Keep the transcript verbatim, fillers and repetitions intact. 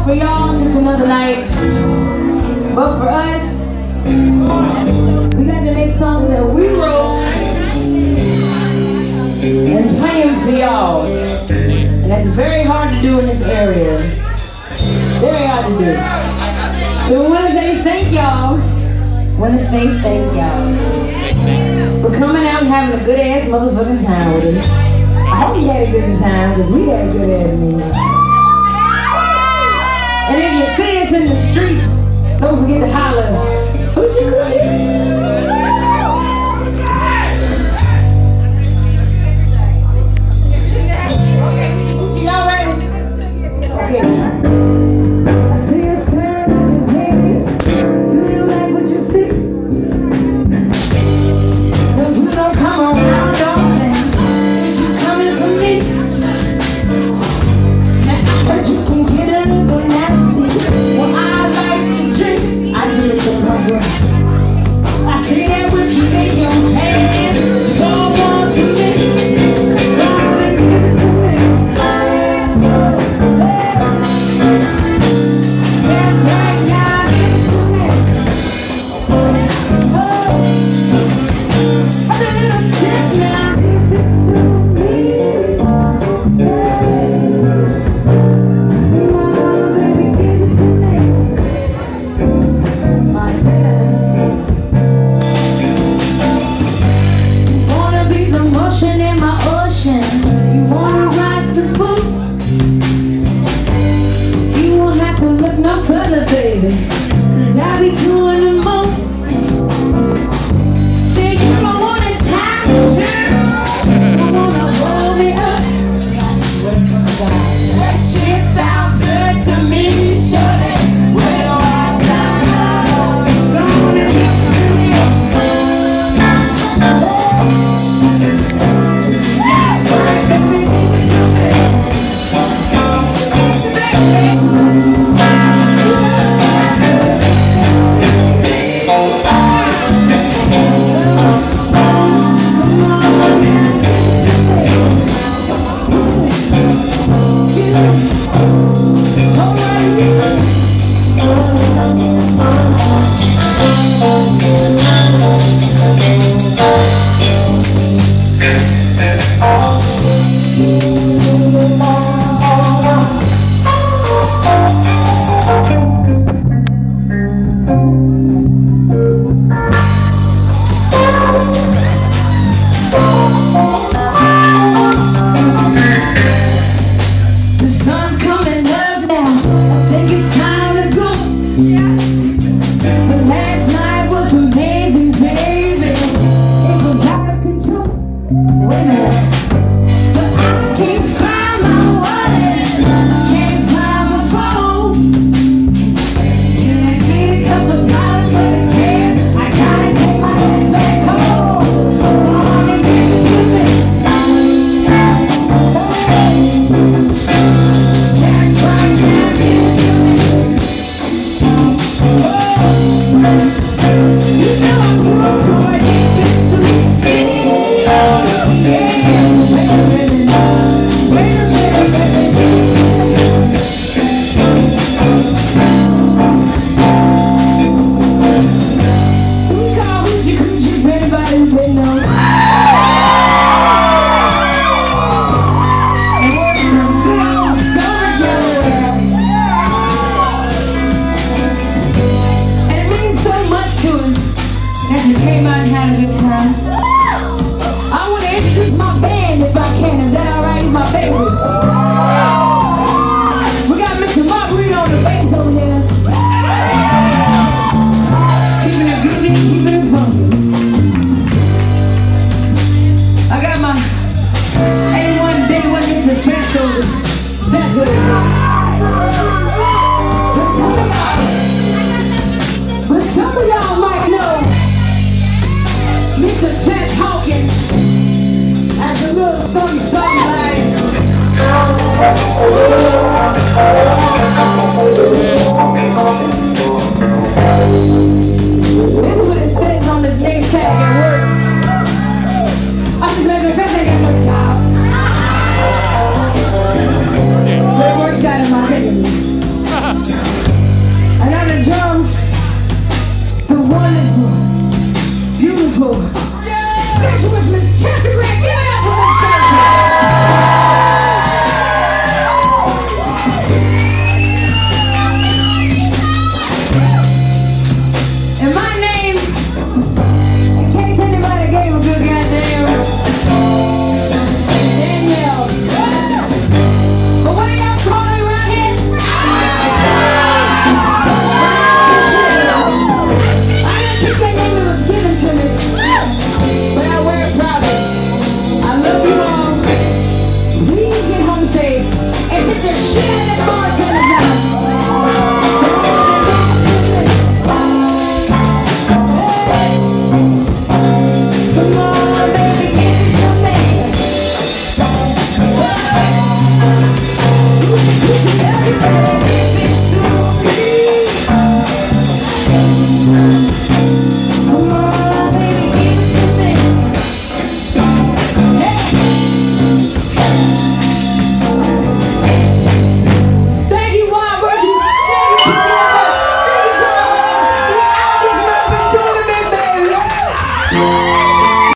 For y'all, it's just another night. But for us, we got to make songs that we wrote and play them for y'all. And that's very hard to do in this area. Very hard to do. So we want to say thank y'all. Want to say thank y'all for coming out and having a good ass motherfucking time with us. I hope you had a good time, because we had a good ass meeting. And if you see us in the street, don't forget to holler. Hoochi Coochi. Okay, Hoochi, y'all ready? Okay. I see you staring at your baby. Do you like what you see? No, you don't come around, darling. You coming for me? Now I heard you can get a little nasty. Well, I like to drink. I do it for my girl. I see that whiskey in your hand. Go on to me. Go on and give it to me. Yes, right now, give it to me. A little sip now, give it to me. Baby, give it to me. My bad. You wanna be the motion in my ocean. You wanna rock the boat. You won't have to look no further, baby, 'cause I be doing the most. Say you don't wanna tie me down. You wanna hold me up. That shit sounds good to me, shorty. Where do I sign up? Go on and give it to me. Yes, right, baby, give it to me. The sun's coming up now. I think it's time to go. The last night was amazing, baby. It was out of control. Wait a minute. But I can't find my wallet. Can't find my phone. Can I get a couple dollars for the cab? I gotta take my ass back home. Go on and give it to me. That's right, now give it to me. You know I'm good, boy. Give it to me. Yeah. Wait a minute. Wait a minute, baby. We call Hoochi Coochi for anybody who's been known. And we're from good old Delaware. And it means so much to us that you came out and had a good time. I want to introduce my band if I can. Is that alright? He's my favorite. We got Mister Marguerite on the bass over here. Keeping it groovy, keeping it funky. I got my eighty-one day one hit the best over. That's good. But some of y'all might know Mister Ted Hawkins as a little something, something like